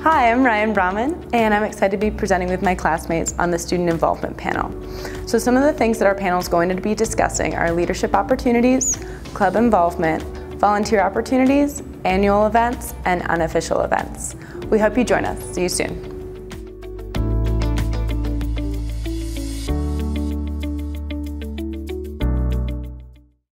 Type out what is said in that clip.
Hi, I'm Ryan Brahman, and I'm excited to be presenting with my classmates on the Student Involvement panel. So some of the things that our panel is going to be discussing are leadership opportunities, club involvement, volunteer opportunities, annual events, and unofficial events. We hope you join us. See you soon.